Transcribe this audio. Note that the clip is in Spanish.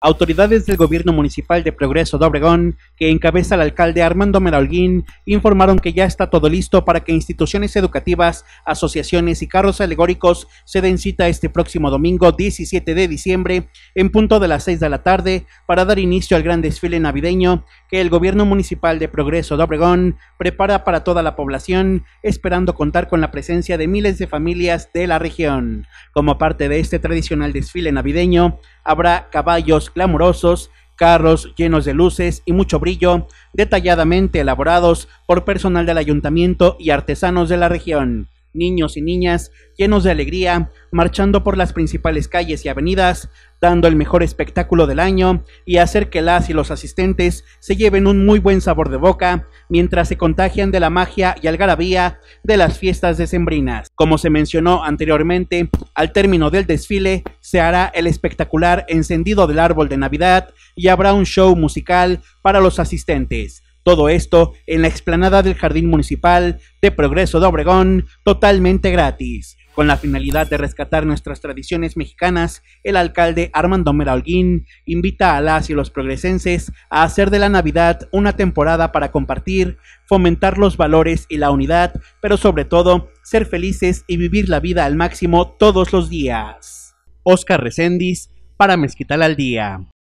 Autoridades del gobierno municipal de Progreso de Obregón, que encabeza el alcalde Armando Mera Holguín, informaron que ya está todo listo para que instituciones educativas, asociaciones y carros alegóricos se den cita este próximo domingo 17 de diciembre en punto de las 6 de la tarde para dar inicio al gran desfile navideño que el gobierno municipal de Progreso de Obregón prepara para toda la población, esperando contar con la presencia de miles de familias de la región. Como parte de este tradicional desfile navideño, habrá caballos glamurosos, carros llenos de luces y mucho brillo, detalladamente elaborados por personal del ayuntamiento y artesanos de la región. Niños y niñas llenos de alegría, marchando por las principales calles y avenidas, dando el mejor espectáculo del año y hacer que las y los asistentes se lleven un muy buen sabor de boca mientras se contagian de la magia y algarabía de las fiestas decembrinas. Como se mencionó anteriormente, al término del desfile se hará el espectacular encendido del árbol de Navidad y habrá un show musical para los asistentes. Todo esto en la explanada del Jardín Municipal de Progreso de Obregón, totalmente gratis. Con la finalidad de rescatar nuestras tradiciones mexicanas, el alcalde Armando Mera Holguín invita a las y los progresenses a hacer de la Navidad una temporada para compartir, fomentar los valores y la unidad, pero sobre todo, ser felices y vivir la vida al máximo todos los días. Oscar Reséndiz, para Mezquital al Día.